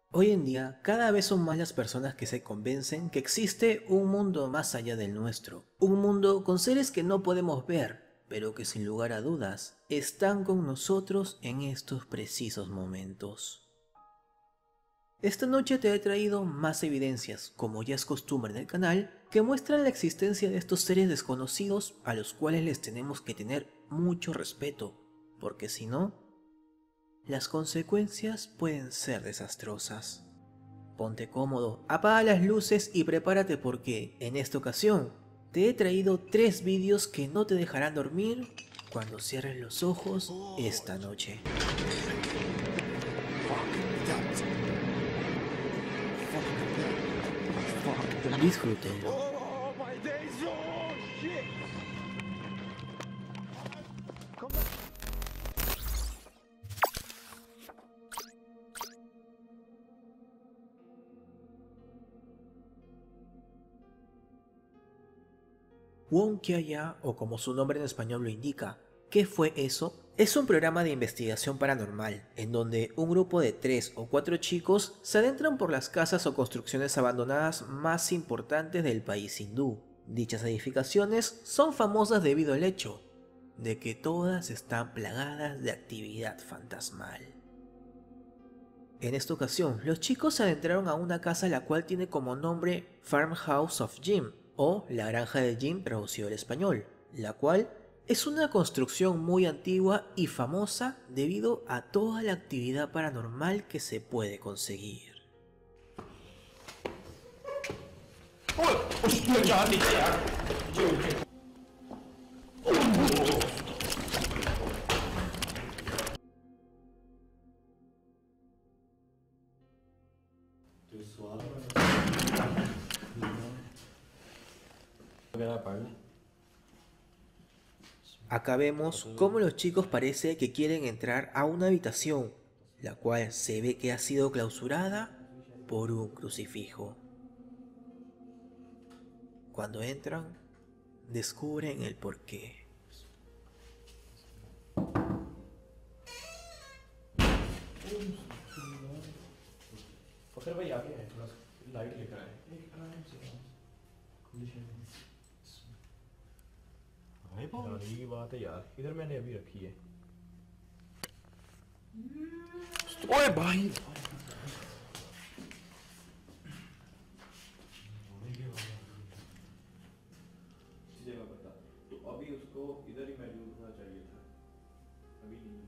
Hoy en día, cada vez son más las personas que se convencen que existe un mundo más allá del nuestro. Un mundo con seres que no podemos ver, pero que sin lugar a dudas están con nosotros en estos precisos momentos. Esta noche te he traído más evidencias, como ya es costumbre en el canal, que muestran la existencia de estos seres desconocidos a los cuales les tenemos que tener mucho respeto, porque si no, las consecuencias pueden ser desastrosas. Ponte cómodo, apaga las luces y prepárate porque, en esta ocasión, te he traído 3 vídeos que no te dejarán dormir cuando cierres los ojos esta noche. Disfrútenlo. Oh my days! Oh shit! Wong Kya, o como su nombre en español lo indica, ¿qué fue eso? Es un programa de investigación paranormal, en donde un grupo de 3 o 4 chicos se adentran por las casas o construcciones abandonadas más importantes del país hindú. Dichas edificaciones son famosas debido al hecho de que todas están plagadas de actividad fantasmal. En esta ocasión, los chicos se adentraron a una casa la cual tiene como nombre Farmhouse of Jim, o la granja de Jim traducido al español, la cual es una construcción muy antigua y famosa debido a toda la actividad paranormal que se puede conseguir. Acá vemos cómo los chicos parece que quieren entrar a una habitación, la cual se ve que ha sido clausurada por un crucifijo. Cuando entran, descubren el porqué. फखर भाई आगे है थोड़ा लाइट लेकर आए एक आराम से कंडीशन हैरानी की बात है यार इधर मैंने अभी रखी है ओए भाई जगह बता तो अभी उसको इधर ही मौजूद होना चाहिए था अभी नहीं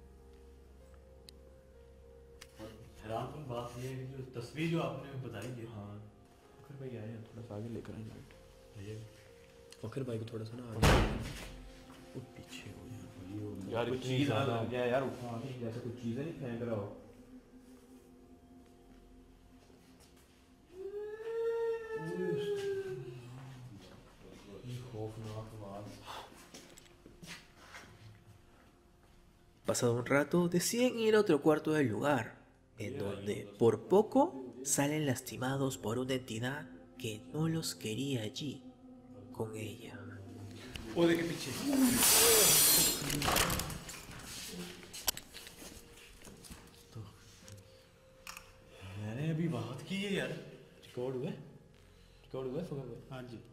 हैरानकुन बात यह है कि जो तस्वीर जो आपने बताई है हाँ फखर भाई आए हैं थोड़ा सा आगे लेकर आए लाइट ये फखर भाई को थोड़ा सा ना आगे वो पीछे हो यार कुछ इतनी चीज ना ज़्यादा लग जाए यार उठा नहीं जैसे कुछ चीजें नहीं फेंक रहा हो खौफनाक आवाज Pasado un rato, deciden ir a otro cuarto del lugar, en donde, por poco, salen lastimados por una entidad que no los quería allí, con ella. पौधे के पीछे मैंने अभी बात की है यार रिकॉर्ड हुआ फखर भाई हाँ जी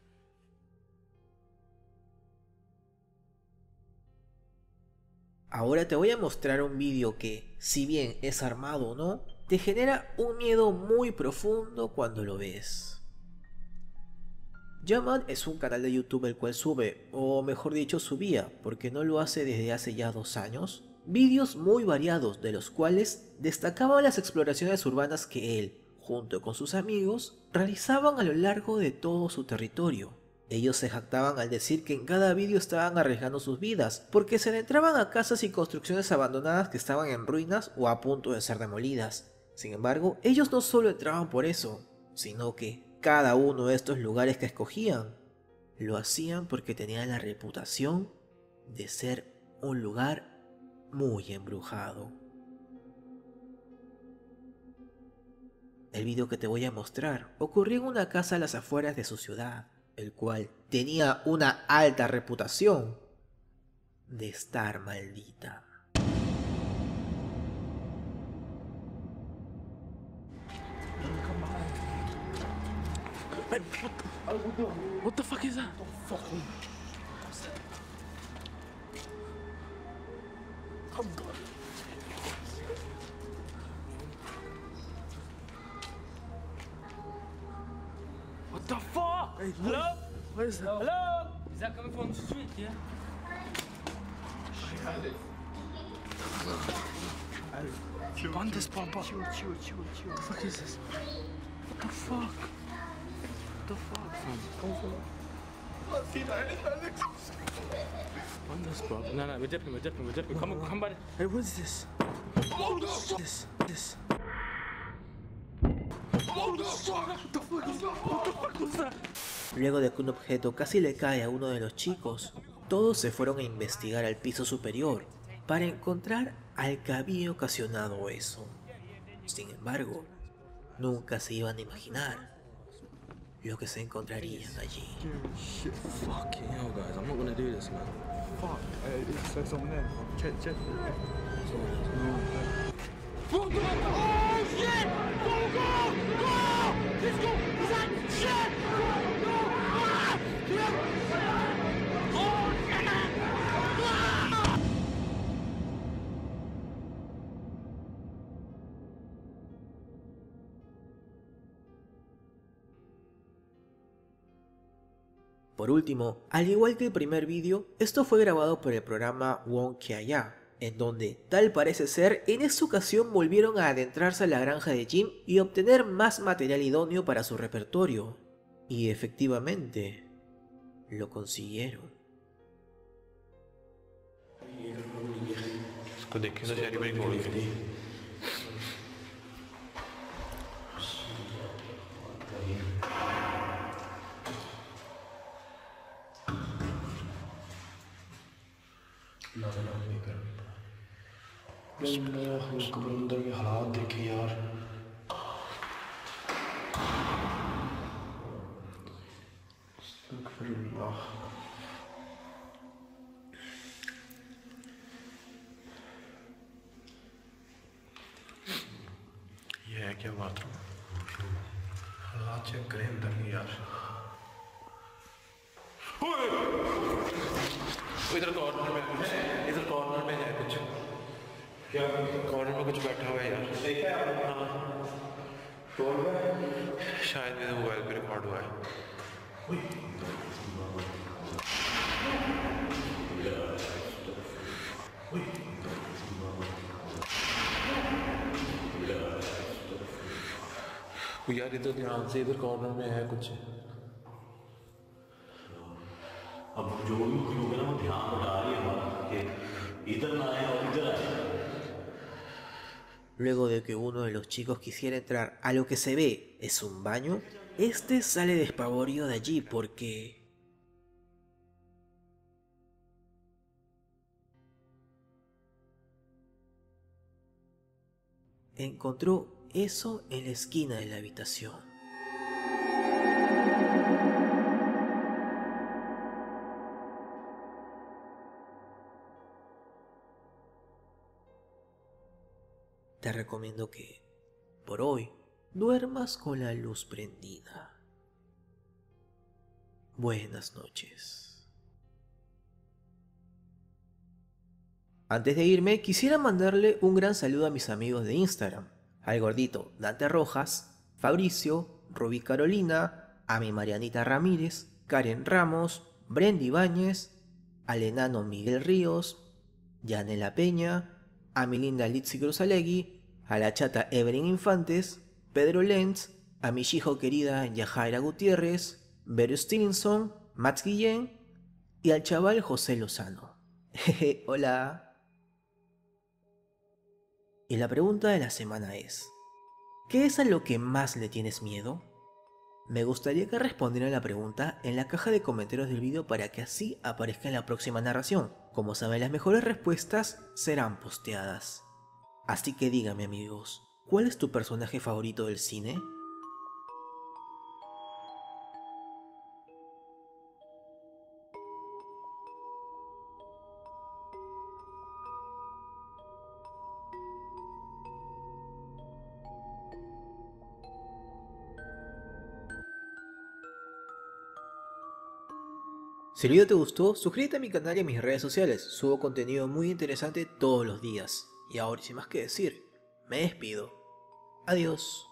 Ahora te voy a mostrar un vídeo que, si bien es armado o no, te genera un miedo muy profundo cuando lo ves. Yaman es un canal de YouTube el cual sube, o mejor dicho subía, porque no lo hace desde hace ya 2 años, vídeos muy variados de los cuales destacaban las exploraciones urbanas que él, junto con sus amigos, realizaban a lo largo de todo su territorio. Ellos se jactaban al decir que en cada vídeo estaban arriesgando sus vidas, porque se adentraban a casas y construcciones abandonadas que estaban en ruinas o a punto de ser demolidas. Sin embargo, ellos no solo entraban por eso, sino que cada uno de estos lugares que escogían, lo hacían porque tenían la reputación de ser un lugar muy embrujado. El vídeo que te voy a mostrar ocurrió en una casa a las afueras de su ciudad, el cual tenía una alta reputación de estar maldita. What the fuck is that? What the fuck? Hey, hello? What is that? Hello? Is that coming from the street, yeah? On this papa. Chill. What the fuck is this? What the fuck? What the fuck, fam? On this, bro. No, we're dipping. Come by. Hey, what is this? This. What the fuck was that? Luego de que un objeto casi le cae a uno de los chicos, todos se fueron a investigar al piso superior para encontrar al que había ocasionado eso. Sin embargo, nunca se iban a imaginar lo que se encontrarían allí. Fucking hell, guys. I'm not gonna do this, man. Fuck. There's someone there. Check. Oh shit! Go! Let's go! Is that shit? Go! Ah! Oh shit! Ah! Por último, al igual que el primer vídeo, esto fue grabado por el programa Wonkiaya, en donde, tal parece ser, en esta ocasión volvieron a adentrarse a la granja de Jim y obtener más material idóneo para su repertorio. Y efectivamente, lo consiguieron. इसको देखें तो शायरी बड़ी गोली करी अंदर के हालात देखे यार ये है क्या बात हालात चेक करें अंदर के यार इधर कॉर्नर में है कुछ क्या कॉर्नर में कुछ बैठा हुआ है यार देखा है हाँ शायद मेरे मोबाइल पे रिकॉर्ड हुआ है यार इधर ध्यान से इधर कॉर्नर में है कुछ अब जो भी कुछ होगा ना वो ध्यान बता रही है हमारा कि इधर ना आए और इधर आए. Luego de que uno de los chicos quisiera entrar a lo que se ve es un baño, este sale despavorido de allí porque encontró eso en la esquina de la habitación. Te recomiendo que, por hoy, duermas con la luz prendida. Buenas noches. Antes de irme, quisiera mandarle un gran saludo a mis amigos de Instagram, al gordito Dante Rojas, Fabricio, Rubí Carolina, a mi Marianita Ramírez, Karen Ramos, Brendy Ibáñez, al enano Miguel Ríos, Yanela Peña, a mi linda Litsi Cruzalegui, a la chata Evelyn Infantes, Pedro Lenz, a mi hijo querida Yajaira Gutiérrez, Vero Stevenson, Max Guillén y al chaval José Lozano. Jeje, hola. Y la pregunta de la semana es, ¿qué es a lo que más le tienes miedo? Me gustaría que respondieran la pregunta en la caja de comentarios del vídeo para que así aparezca en la próxima narración. Como saben, las mejores respuestas serán posteadas. Así que díganme amigos, ¿cuál es tu personaje favorito del cine? Si el video te gustó, suscríbete a mi canal y a mis redes sociales. Subo contenido muy interesante todos los días. Y ahora, sin más que decir, me despido. Adiós.